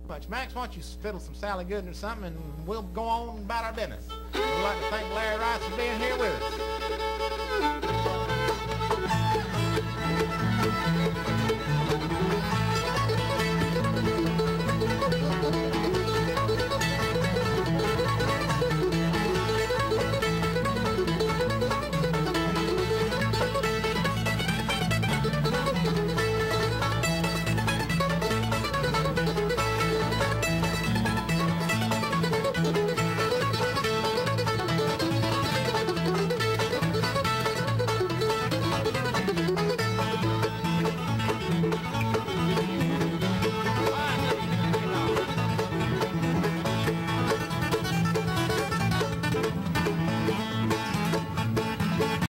much. Max, why don't you fiddle some Sally Goodin or something, and we'll go on about our business. We'd like to thank Larry Rice for being here with us.